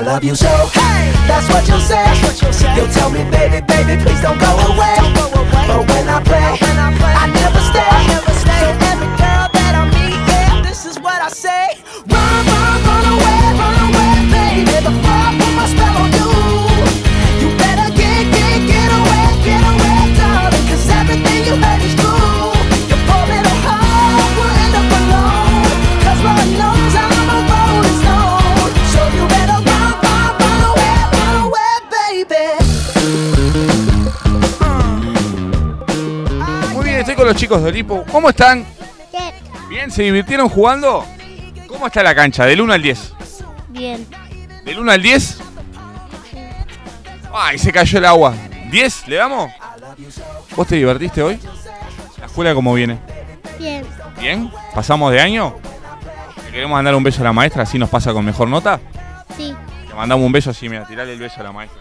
love you so. Hey, that's what you'll say. You'll tell me, baby, baby, please don't go away. But when I play, I never stay. So every girl that I meet, yeah, this is what I say. Run, run, run away, baby. Before I put my spell on you, you better get away, darling. 'Cause everything you heard is true. Your poor little heart will end up alone. 'Cause Lord knows I'm a rolling stone. So you better run away, baby. Muy bien, estoy con los chicos de Olipo. ¿Cómo están? Bien. ¿Bien? ¿Se divirtieron jugando? ¿Cómo está la cancha? Del 1 al 10. Bien. ¿Del 1 al 10? ¡Ay, se cayó el agua! ¿10? ¿Le damos? ¿Vos te divertiste hoy? ¿La escuela cómo viene? Bien. ¿Bien? ¿Pasamos de año? ¿Le queremos mandar un beso a la maestra? ¿Así nos pasa con mejor nota? Sí. Le mandamos un beso así, mira, tirale el beso a la maestra.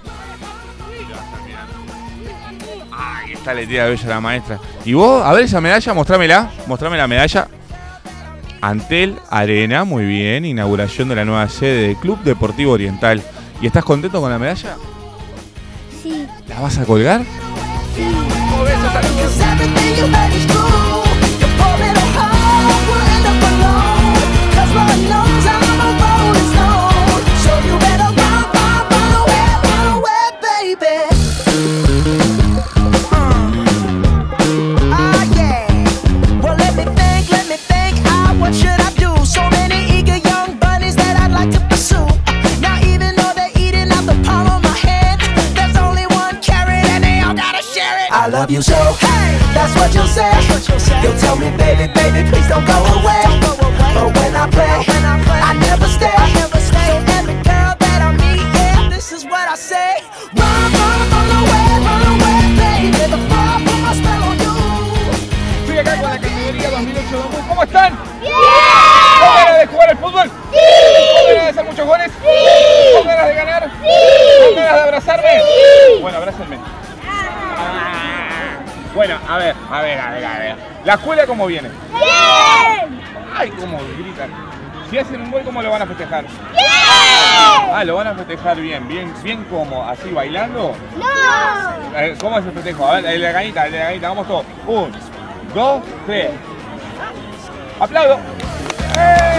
Ahí está, le tira el beso a la maestra. ¿Y vos? A ver esa medalla, mostrámela. Mostrame la medalla. Antel Arena, muy bien. Inauguración de la nueva sede del Club Deportivo Oriental. ¿Y estás contento con la medalla? Sí. ¿La vas a colgar? Sí. Un beso, saludos. 'Cause everything you heard is true. Your poor little heart will end up alone. 'Cause Lord knows I'm a rolling stone. So you better run away, baby. Yeah. Well, let me think. What should I do? So many eager young bunnies that I'd like to pursue. Now even though they're eating out the palm of my hand, there's only one carrot and they all gotta share it. I love you so. Hey, that's what you'll say. You'll tell me, baby, baby, please don't go away. But when I play, I never stay. So every girl that I meet, yeah, this is what I say. Run away, baby, before I put my spell on you. Estoy acá con la categoría 2008-2000. ¿Cómo están? Bien. ¿Con ganas de jugar al fútbol? Sí. ¿Con ganas de hacer muchos goles? Sí. ¿Con ganas de ganar? Sí. ¿Con ganas de abrazarme? Sí. Bueno, abrácenme. Bueno, a ver. ¿La escuela cómo viene? Bien. Ay, cómo gritan. Si hacen un gol, ¿cómo lo van a festejar? Bien. Ah, lo van a festejar bien como, así bailando. No. ¿Cómo es el festejo? A ver, el de la ganita, vamos todos. 1, 2, 3. ¡Aplaudo! ¡Eh!